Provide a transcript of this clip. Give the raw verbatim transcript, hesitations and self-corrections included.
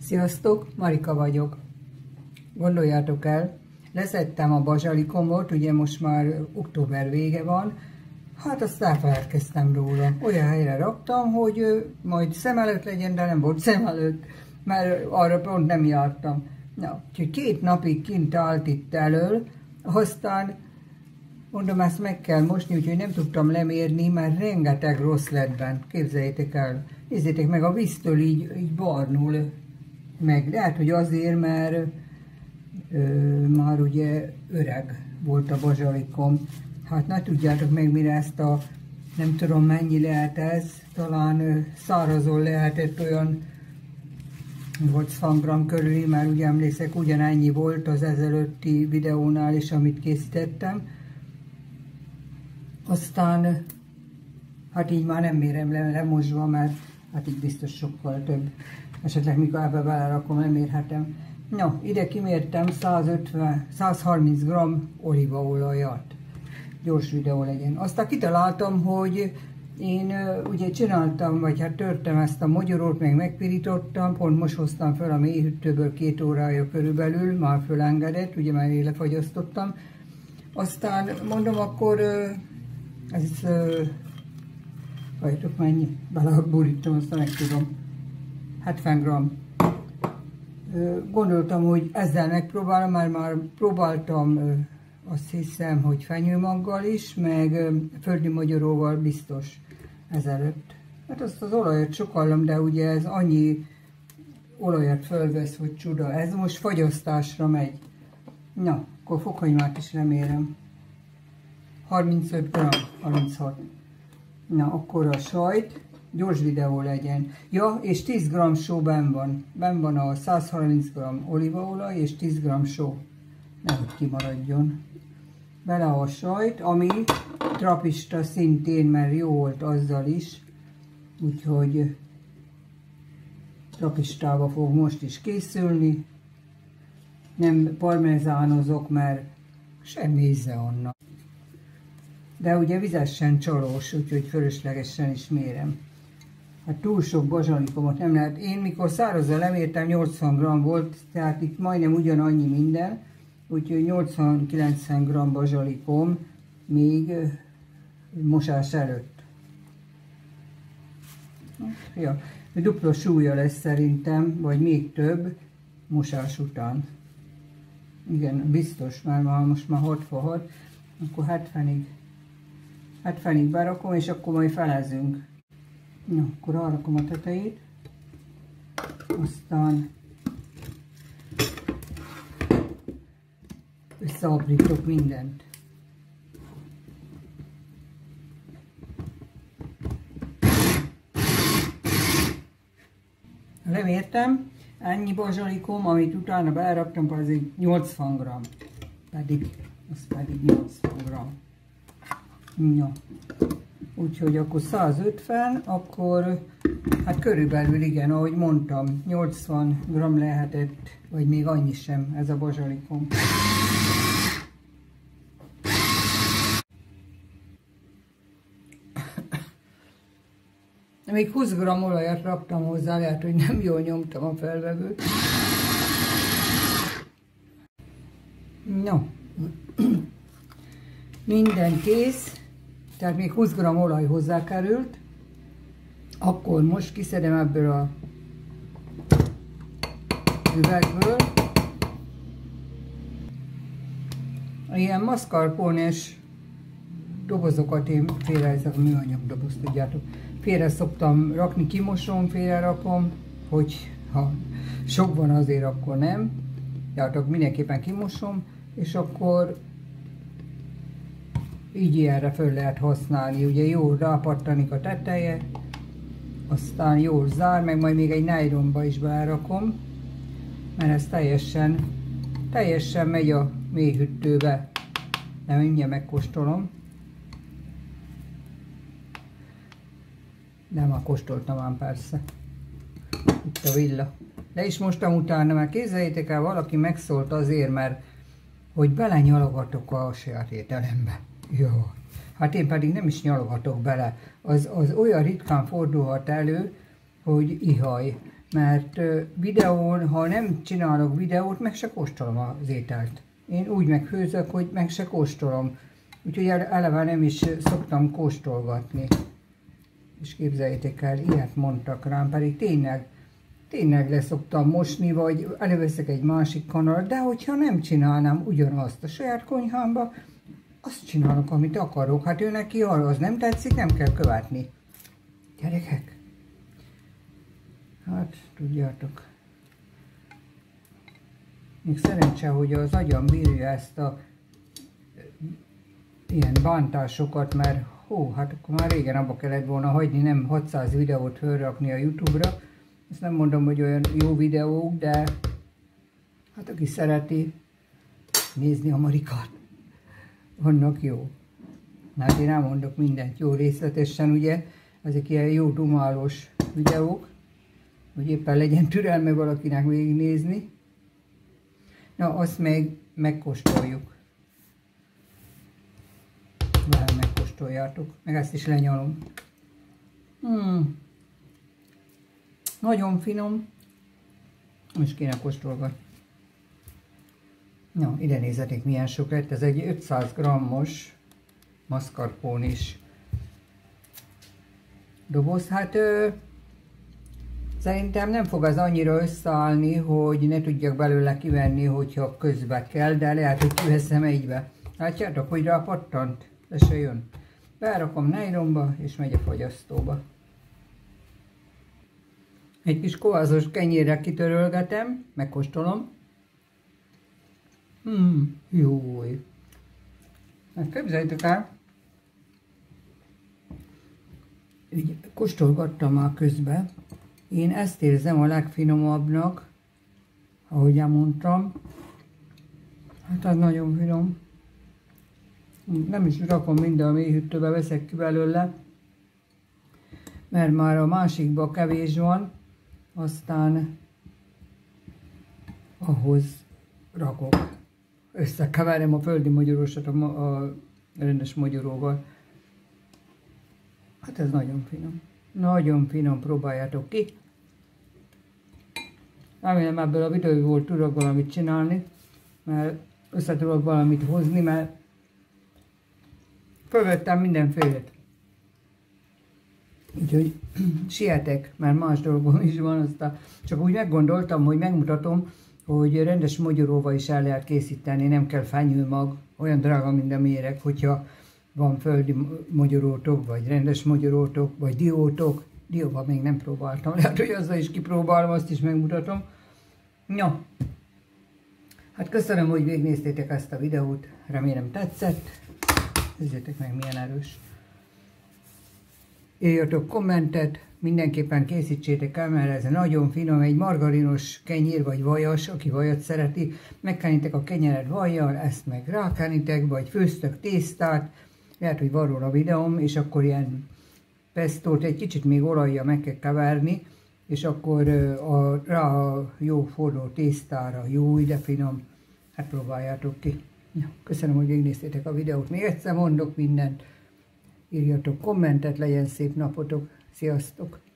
Sziasztok, Marika vagyok. Gondoljátok el, leszettem a bazsalikomot, ugye most már október vége van, hát azt elfeledkeztem róla. Olyan helyre raktam, hogy majd szem előtt legyen, de nem volt szem előtt, mert arra pont nem jártam. Na, úgyhogy két napig kint állt itt elől, aztán mondom, ezt meg kell mosni, úgyhogy nem tudtam lemérni, mert rengeteg rossz lett benne. Képzeljétek el, nézzétek meg, a víztől így, így barnul meg. Lehet, hogy azért, mert ö, már ugye öreg volt a bazsalikom. Hát ne tudjátok meg, mire ezt a, nem tudom mennyi lehet ez, talán ö, szárazon lehetett olyan nyolcvan gramm körül, mert ugye emlékszek, ugyanennyi volt az ezelőtti videónál is, amit készítettem. Aztán, hát így már nem mérem le, lemosva, mert hát így biztos sokkal több. Esetleg mikor ebbe belerakom, nem mérhetem. No, ide kimértem százötven, százharminc gramm olívaolajat. Gyors videó legyen. Aztán kitaláltam, hogy én ugye csináltam, vagy hát törtem ezt a mogyorót, meg megpirítottam, pont most hoztam fel a mélyhűtőből két órája körülbelül, már fölengedett, ugye már én lefagyasztottam. Aztán mondom, akkor ez, várjátok mennyi, beleburítom, aztán meg tudom, hetven gramm. Gondoltam, hogy ezzel megpróbálom, mert már próbáltam, azt hiszem, hogy fenyőmaggal is, meg földi mogyoróval biztos ezelőtt. Hát azt az olajat sokallom, de ugye ez annyi olajat fölvesz, hogy csuda. Ez most fagyasztásra megy. Na, akkor fokhagymát is remélem. harmincöt gramm, harminchat. Na, akkor a sajt, gyors videó legyen. Ja, és tíz gramm só benn van. Benn van a százharminc gramm olívaolaj és tíz gramm só. Nehogy kimaradjon. Bele a sajt, ami trapista szintén, mert jó volt azzal is. Úgyhogy trapistába fog most is készülni. Nem parmezánozok, mert semmi íze annak. De ugye vizesen csalós, úgyhogy fölöslegesen is mérem. Hát túl sok bazsalikomot nem lehet. Én mikor szárazzal lemértem, nyolcvan gramm volt, tehát itt majdnem ugyanannyi minden, úgyhogy nyolcvan-kilencven gramm bazsalikom még mosás előtt. Ja, dupla súlya lesz szerintem, vagy még több mosás után. Igen, biztos, mert már most már hatvanhat, akkor hetvenig. hetvenig berakom, és akkor majd felezünk. Na, akkor arra rakom a tetejét, aztán összeaprítok mindent. Lemértem, ennyi bazsalikom, amit utána beleraktam, az egy nyolcvan gramm, pedig, az pedig nyolcvan gramm. No. Úgyhogy akkor százötven, akkor hát körülbelül igen, ahogy mondtam, nyolcvan gramm lehetett, vagy még annyi sem ez a bazsalikom. Még húsz gramm olajat raktam hozzá, lehet, hogy nem jól nyomtam a felvevőt. No, minden kész. Tehát még húsz gramm olaj hozzákerült, akkor most kiszedem ebből a üvegből. Ilyen mascarpones dobozokat én félre, ezek a műanyag doboz, tudjátok, félre szoktam rakni, kimosom, félre rakom, hogy ha sok van azért, akkor nem. Tehát mindenképpen kimosom, és akkor így ilyenre föl lehet használni. Ugye jól rápattanik a teteje, aztán jól zár, meg majd még egy nylonba is belerakom, mert ez teljesen, teljesen megy a mélyhűtőbe. Nem, mindjárt megkóstolom. De már kóstoltam ám persze. Itt a villa. De is mostam utána, mert képzeljétek el, valaki megszólt azért, mert hogy belenyalogatok a saját ételembe. Jó. Hát én pedig nem is nyalogatok bele. Az, az olyan ritkán fordulhat elő, hogy ihaj. mert videón, ha nem csinálok videót, meg se kóstolom az ételt. Én úgy megfőzök, hogy meg se kóstolom. Úgyhogy eleve nem is szoktam kóstolgatni. És képzeljétek el, ilyet mondtak rám, pedig tényleg, tényleg leszoktam mosni, vagy előveszek egy másik kanalat, de hogyha nem csinálnám ugyanazt a saját konyhámba, azt csinálok, amit akarok. Hát ő neki arra az nem tetszik, nem kell követni. Gyerekek? Hát, tudjátok. Még szerencse, hogy az agyam bírja ezt a ilyen bántásokat, mert hó, hát akkor már régen abba kellett volna hagyni, nem hatszáz videót fölrakni a YouTube-ra. Ezt nem mondom, hogy olyan jó videók, de hát aki szereti nézni a Marikát, vannak jó. Hát én elmondok mindent jó részletesen, ugye, ezek ilyen jó dumálós videók, hogy éppen legyen türelme valakinek végignézni. Na, azt még megkóstoljuk. Várj, megkóstoljátok, meg ezt is lenyalom. Hmm. Nagyon finom. Most kéne kóstolgatni. Na, ide nézzetek, milyen sok lett. Ez egy ötszáz grammos mascarpone-is doboz. Hát ö, szerintem nem fog az annyira összeállni, hogy ne tudjak belőle kivenni, hogyha közbe kell, de lehet, hogy kiveszem egybe. Látjátok, hogy rá pattant, de se jön. Berakom nylonba, és megy a fagyasztóba. Egy kis kovázos kenyérre kitörölgetem, megkóstolom. Hmm, jó. Hát képzeljétek el, így kóstolgattam már közben. Én ezt érzem a legfinomabbnak, ahogy elmondtam. Hát az nagyon finom. Nem is rakom minden a mélyhűtőbe, veszek ki belőle, mert már a másikban kevés van, aztán ahhoz rakok. Összekeverem a földi magyarósat a, a rendes magyaróval. Hát ez nagyon finom. Nagyon finom, próbáljátok ki. Remélem ebből a videóból tudok valamit csinálni, mert össze tudok valamit hozni, mert fölvettem mindenfélét. Úgyhogy sietek, mert más dolgom is van, aztán csak úgy meggondoltam, hogy megmutatom, hogy rendes mogyoróval is el lehet készíteni, nem kell fenyőmag, olyan drága, mint a méreg, hogyha van földi mogyorótok, vagy rendes mogyorótok, vagy diótok. Dióval még nem próbáltam, lehet, hogy azzal is kipróbálom, azt is megmutatom. Ja. Hát köszönöm, hogy végignéztétek ezt a videót, remélem tetszett. Nézzétek meg, milyen erős. Írjatok kommentet, mindenképpen készítsétek el, mert ez nagyon finom, egy margarinos kenyér vagy vajas, aki vajat szereti, megkenitek a kenyeret vajjal, ezt meg rákenitek, vagy főztök tésztát, lehet, hogy van róla videóm, és akkor ilyen pestót egy kicsit még olajjal meg kell keverni, és akkor a, rá a jó forró tésztára, jó, ide finom, hát próbáljátok ki. Ja, köszönöm, hogy végignéztétek a videót. Még egyszer mondok mindent. Írjatok kommentet, legyen szép napotok. Sziasztok!